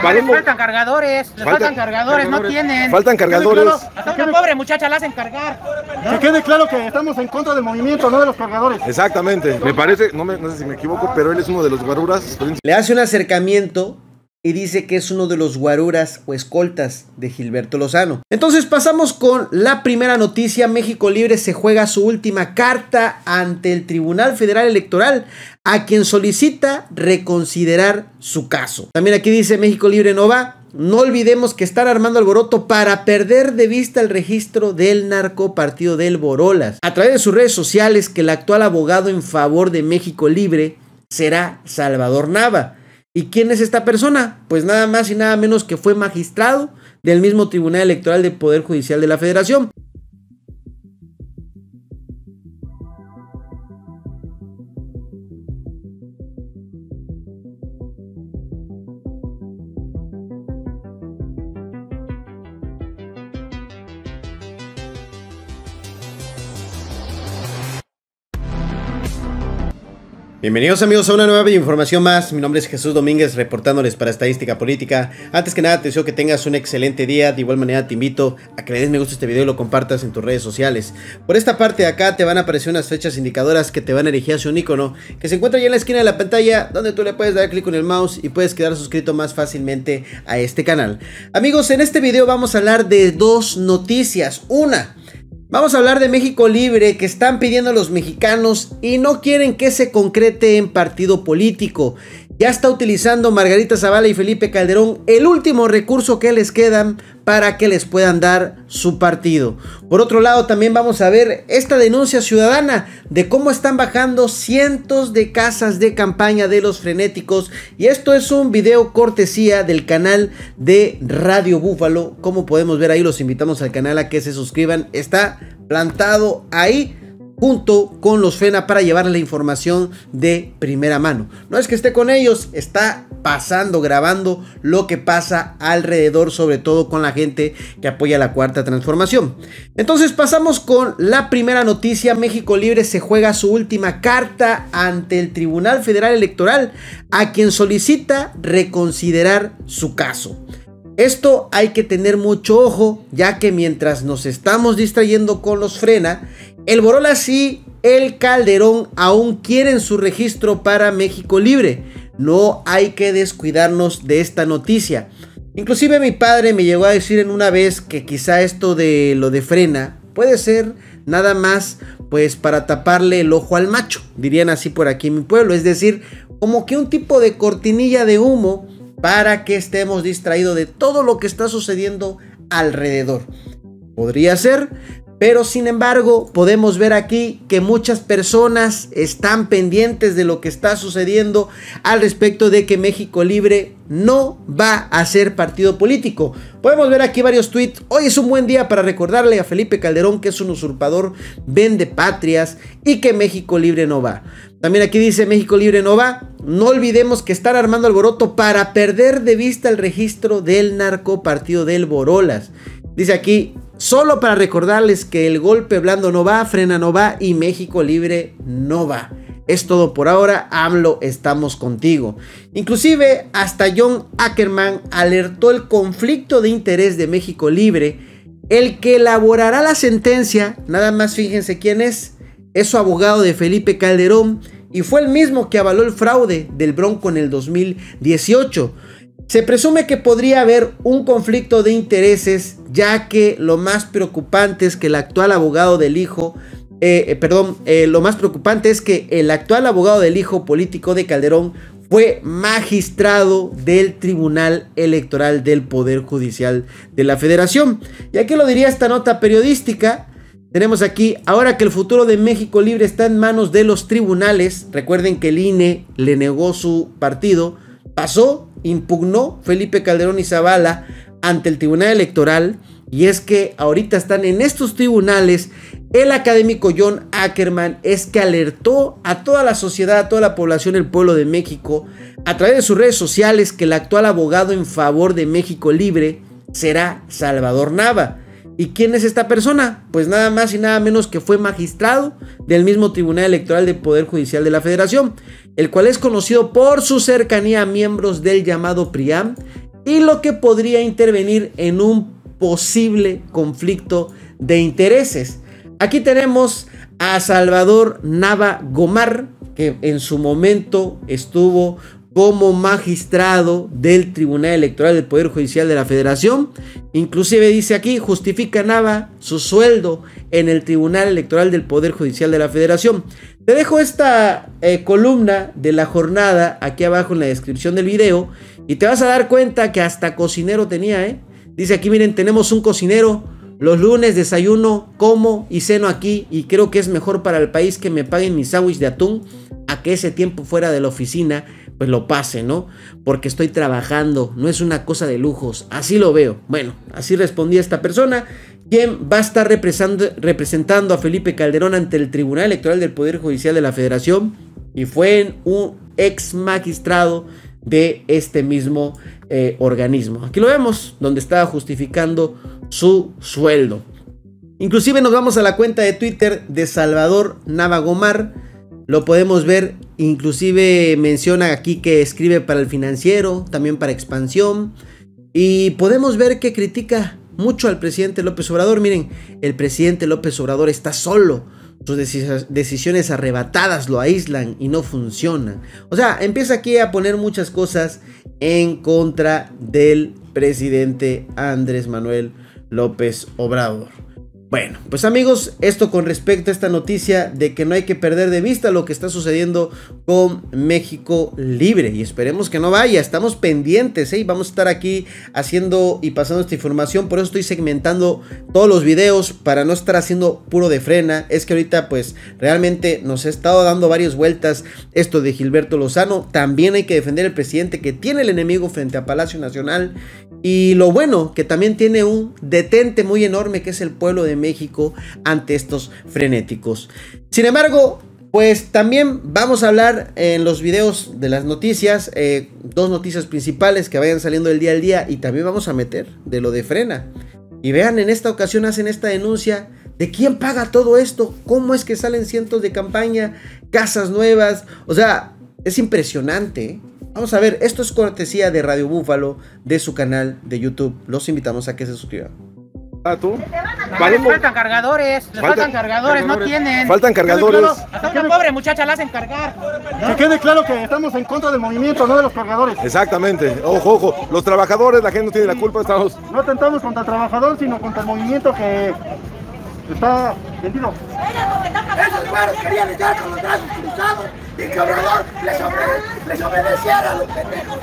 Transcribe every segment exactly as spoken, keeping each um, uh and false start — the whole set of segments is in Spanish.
parece... faltan cargadores, les faltan, faltan cargadores, cargadores, no tienen. Faltan cargadores. Claro, hasta una pobre muchacha la hacen cargar. ¿No? Que quede claro que estamos en contra del movimiento, no de los cargadores. Exactamente, me parece, no, me, no sé si me equivoco, pero él es uno de los guaruras. Le hace un acercamiento y dice que es uno de los guaruras o escoltas de Gilberto Lozano. Entonces pasamos con la primera noticia. México Libre se juega su última carta ante el Tribunal Federal Electoral, a quien solicita reconsiderar su caso. También aquí dice México Libre no va. No olvidemos que están armando alboroto para perder de vista el registro del narcopartido del Borolas. A través de sus redes sociales, que el actual abogado en favor de México Libre será Salvador Nava. ¿Y quién es esta persona? Pues nada más y nada menos que fue magistrado del mismo Tribunal Electoral del Poder Judicial de la Federación. Bienvenidos amigos a una nueva información más. Mi nombre es Jesús Domínguez, reportándoles para Estadística Política. Antes que nada te deseo que tengas un excelente día. De igual manera te invito a que le des me gusta a este video y lo compartas en tus redes sociales. Por esta parte de acá te van a aparecer unas fechas indicadoras que te van a dirigir hacia un icono que se encuentra ya en la esquina de la pantalla, donde tú le puedes dar clic con el mouse y puedes quedar suscrito más fácilmente a este canal. Amigos, en este video vamos a hablar de dos noticias. Una, vamos a hablar de México Libre, que están pidiendo a los mexicanos y no quieren que se concrete en partido político. Ya está utilizando Margarita Zavala y Felipe Calderón el último recurso que les quedan para que les puedan dar su partido. Por otro lado, también vamos a ver esta denuncia ciudadana de cómo están bajando cientos de casas de campaña de los frenéticos. Y esto es un video cortesía del canal de Radio Búfalo. Como podemos ver ahí, los invitamos al canal a que se suscriban. Está plantado ahí junto con los FENA para llevarles la información de primera mano. No es que esté con ellos, está pasando, grabando lo que pasa alrededor, sobre todo con la gente que apoya la Cuarta Transformación. Entonces pasamos con la primera noticia. México Libre se juega su última carta ante el Tribunal Federal Electoral, a quien solicita reconsiderar su caso. Esto hay que tener mucho ojo, ya que mientras nos estamos distrayendo con los Frena, el Borolas y el Calderón aún quieren su registro para México Libre. No hay que descuidarnos de esta noticia. Inclusive mi padre me llegó a decir en una vez que quizá esto de lo de Frena puede ser nada más pues para taparle el ojo al macho, dirían así por aquí en mi pueblo. Es decir, como que un tipo de cortinilla de humo para que estemos distraídos de todo lo que está sucediendo alrededor. Podría ser, pero sin embargo podemos ver aquí que muchas personas están pendientes de lo que está sucediendo al respecto de que México Libre no va a ser partido político. Podemos ver aquí varios tweets. Hoy es un buen día para recordarle a Felipe Calderón que es un usurpador, vende patrias y que México Libre no va. También aquí dice México Libre no va. No olvidemos que están armando alboroto para perder de vista el registro del narcopartido del Borolas. Dice aquí, solo para recordarles que el golpe blando no va, Frena no va y México Libre no va. Es todo por ahora, AMLO, estamos contigo. Inclusive hasta John Ackerman alertó el conflicto de interés de México Libre. El que elaborará la sentencia, nada más fíjense quién es, es su abogado de Felipe Calderón y fue el mismo que avaló el fraude del Bronco en el dos mil dieciocho. Se presume que podría haber un conflicto de intereses, ya que lo más preocupante es que el actual abogado del hijo, eh, eh, perdón, eh, lo más preocupante es que el actual abogado del hijo político de Calderón fue magistrado del Tribunal Electoral del Poder Judicial de la Federación. Y aquí lo diría esta nota periodística. Tenemos aquí, ahora que el futuro de México Libre está en manos de los tribunales, recuerden que el I N E le negó su partido, pasó, impugnó Felipe Calderón y Zavala ante el Tribunal Electoral, y es que ahorita están en estos tribunales. El académico John Ackerman es que alertó a toda la sociedad, a toda la población del pueblo de México, a través de sus redes sociales, que el actual abogado en favor de México Libre será Salvador Nava. ¿Y quién es esta persona? Pues nada más y nada menos que fue magistrado del mismo Tribunal Electoral del Poder Judicial de la Federación, el cual es conocido por su cercanía a miembros del llamado PRIAM y lo que podría intervenir en un posible conflicto de intereses. Aquí tenemos a Salvador Nava Gomar, que en su momento estuvo como magistrado del Tribunal Electoral del Poder Judicial de la Federación. Inclusive dice aquí, justifica Nava su sueldo en el Tribunal Electoral del Poder Judicial de la Federación. Te dejo esta eh, columna de La Jornada aquí abajo en la descripción del video y te vas a dar cuenta que hasta cocinero tenía, ¿eh? Dice aquí, miren, tenemos un cocinero, los lunes desayuno, como y ceno aquí y creo que es mejor para el país que me paguen mi sándwich de atún a que ese tiempo fuera de la oficina pues lo pase, ¿no? Porque estoy trabajando, no es una cosa de lujos, así lo veo. Bueno, así respondía esta persona, quien va a estar representando, representando a Felipe Calderón ante el Tribunal Electoral del Poder Judicial de la Federación y fue un ex magistrado de este mismo eh, organismo. Aquí lo vemos, donde estaba justificando su sueldo. Inclusive nos vamos a la cuenta de Twitter de Salvador Nava Gomar. Lo podemos ver, inclusive menciona aquí que escribe para El Financiero, también para Expansión. Y podemos ver que critica mucho al presidente López Obrador. Miren, el presidente López Obrador está solo. Sus decis- decisiones arrebatadas lo aíslan y no funcionan. O sea, empieza aquí a poner muchas cosas en contra del presidente Andrés Manuel López Obrador. Bueno, pues amigos, esto con respecto a esta noticia de que no hay que perder de vista lo que está sucediendo con México Libre y esperemos que no vaya, estamos pendientes, ¿eh? Vamos a estar aquí haciendo y pasando esta información, por eso estoy segmentando todos los videos para no estar haciendo puro de frena. Es que ahorita pues realmente nos ha estado dando varias vueltas esto de Gilberto Lozano. También hay que defender al presidente que tiene el enemigo frente a Palacio Nacional y lo bueno que también tiene un detente muy enorme que es el pueblo de México ante estos frenéticos. Sin embargo, pues también vamos a hablar en los videos de las noticias, eh, dos noticias principales que vayan saliendo del día al día y también vamos a meter de lo de Frena. Y vean, en esta ocasión hacen esta denuncia de quién paga todo esto, cómo es que salen cientos de campaña, casas nuevas, o sea, es impresionante, ¿eh? Vamos a ver, esto es cortesía de Radio Búfalo, de su canal de YouTube. Los invitamos a que se suscriban. ¿Tú? No, les faltan cargadores, les faltan cargadores, no tienen. Faltan cargadores. Hasta una pobre muchacha la hacen cargar. Que quede claro que estamos en contra del movimiento, no de los cargadores. Exactamente. Ojo, ojo. Los trabajadores, la gente no tiene la culpa. Estamos. No atentamos contra el trabajador, sino contra el movimiento que está vendido. Esos güeros querían estar con los brazos cruzados y que Obrador les, obede les obedeciera a los pendejos.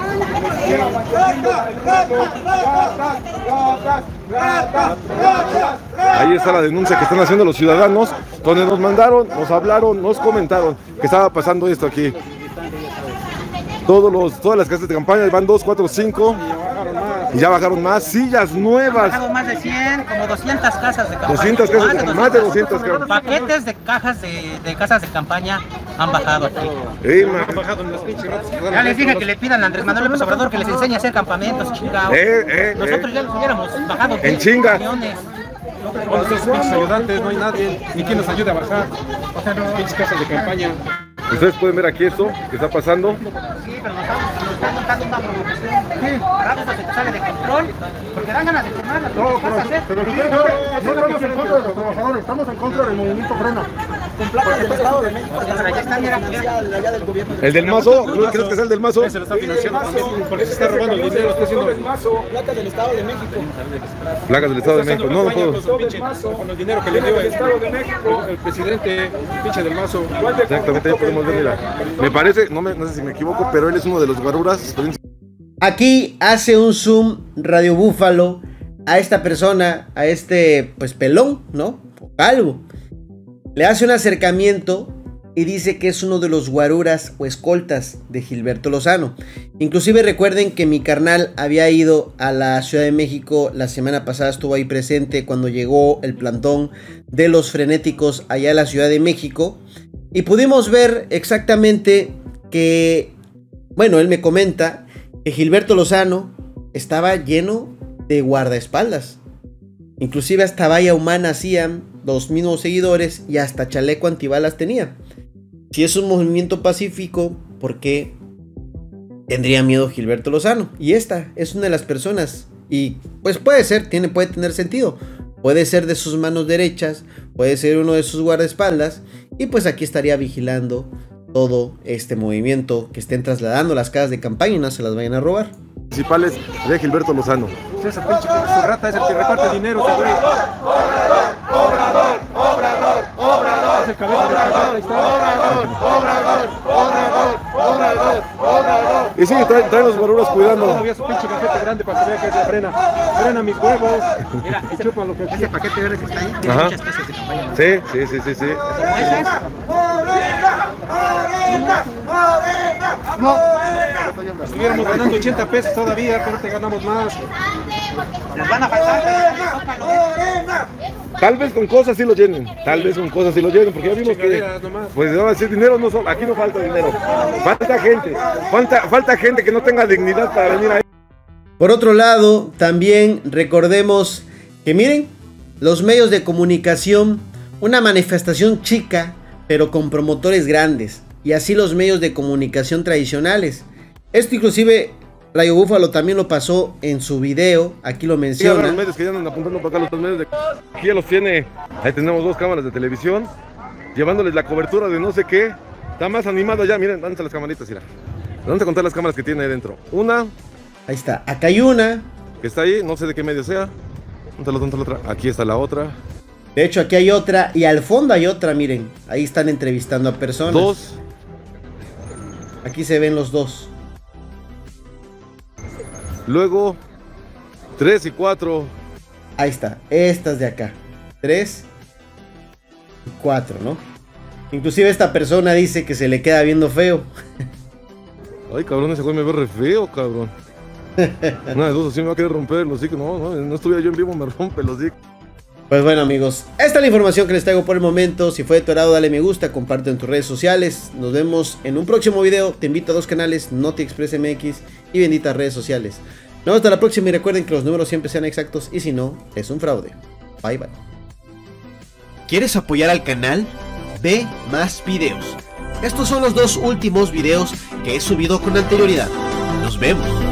Ahí está la denuncia que están haciendo los ciudadanos, donde nos mandaron, nos hablaron, nos comentaron que estaba pasando esto aquí. Todos los, todas las casas de campaña van dos, cuatro, cinco y ya bajaron más sillas nuevas. Han bajado más de cien, como doscientas casas de campaña. doscientas casas, más de doscientas casas. Paquetes de cajas de, de casas de campaña han bajado aquí. Ey, man. Ya les dije que le pidan a Andrés Manuel López Obrador que les enseñe a hacer campamentos, chingados. Eh, eh, Nosotros eh. ya los hubiéramos bajado. En chinga. Millones. Con nuestros pinches ayudantes no hay nadie, ni quien nos ayude a bajar. Las pinches casas de campaña. Ustedes pueden ver aquí esto que está pasando. Sí, pero nos estamos, nos están montando una provocación. Sí, para eso se sale de control, porque dan ganas de quemarla. No, pero, pero no, no estamos en contra de los trabajadores, estamos en contra del movimiento Frena. Ya está, mira, ¿El del Mazo? ¿Crees que es el del Mazo? Se lo está financiando también, porque se está robando el dinero, está haciendo Placas del Estado de México. Placas del Estado de México. No, no puedo. con el dinero que le dio el, el, el presidente, el pinche del Mazo. Exactamente, ahí podemos ver, mira. Me parece, no, me, no sé si me equivoco, pero él es uno de los guaruras. Aquí hace un zoom Radio Búfalo a esta persona, a este pues pelón, ¿no? O calvo. Le hace un acercamiento y dice que es uno de los guaruras o escoltas de Gilberto Lozano. Inclusive recuerden que mi carnal había ido a la Ciudad de México la semana pasada, estuvo ahí presente cuando llegó el plantón de los frenéticos allá a la Ciudad de México. Y pudimos ver exactamente que, bueno, él me comenta que Gilberto Lozano estaba lleno de guardaespaldas. Inclusive hasta valla humana hacían los mismos seguidores y hasta chaleco antibalas tenía. Si es un movimiento pacífico, ¿por qué tendría miedo Gilberto Lozano. Y esta es una de las personas. Y pues puede ser, tiene, puede tener sentido. Puede ser de sus manos derechas, puede ser uno de sus guardaespaldas. Y pues aquí estaría vigilando todo este movimiento que estén trasladando las casas de campaña y no se las vayan a robar. Principales de Gilberto Lozano. Ese pinche su rata es el que reparte dinero, ese güey. Obrador, Obrador, Obrador, Obrador, Es el cabeza de cagada, ahí está. Obrador, Obrador, Obrador, Obrador, Obrador. Y sí, traen, traen los guaruras cuidando. Todavía su pinche cafete grande para que vea que se frena. Frena mis huevos. Mira, Y ese, chupa lo que ese paquete verde que está ahí tiene Ajá. muchas casas de campaña. ¿no? Sí, sí, sí, sí, sí. Como esas, estuviéramos ganando ochenta pesos todavía, pero te ganamos más. les van a faltar. Tal vez con cosas sí lo llenen, tal vez con cosas sí lo llenen, porque ya vimos que, Chingaderas nomás. pues no va a decir dinero, no, so- aquí no falta dinero, falta gente, falta, falta gente que no tenga dignidad para venir ahí. Por otro lado, también recordemos que miren, los medios de comunicación, una manifestación chica, pero con promotores grandes, y así los medios de comunicación tradicionales. Esto inclusive Rayo Búfalo también lo pasó en su video, aquí lo Sí, ahora menciona. los medios que ya andan apuntando para acá, los dos medios de... Aquí ya los tiene, ahí tenemos dos cámaras de televisión, llevándoles la cobertura de no sé qué, está más animado ya, miren, ¿dónde están las camaritas? Mira, vamos a contar las cámaras que tiene ahí dentro. Una, Ahí está, acá hay una. que está ahí, no sé de qué medio sea, ¿dónde está la, dónde está la otra? Aquí está la otra, De hecho, aquí hay otra y al fondo hay otra, miren. Ahí están entrevistando a personas. dos, Aquí se ven los dos. luego, tres y cuatro. Ahí está, estas de acá. Tres y cuatro, ¿no? Inclusive esta persona dice que se le queda viendo feo. Ay, cabrón, ese güey me ve re feo, cabrón. Una de dos, así me va a querer romper el hocico. No, no, no estuviera yo en vivo, me rompe el hocico. Pues bueno, amigos, esta es la información que les traigo por el momento. Si fue de tu agrado, dale me gusta, comparte en tus redes sociales. Nos vemos en un próximo video. Te invito a dos canales, Noti Express M X y benditas redes sociales. Nos vemos hasta la próxima y recuerden que los números siempre sean exactos y si no, es un fraude. Bye bye. ¿Quieres apoyar al canal? Ve más videos. Estos son los dos últimos videos que he subido con anterioridad. Nos vemos.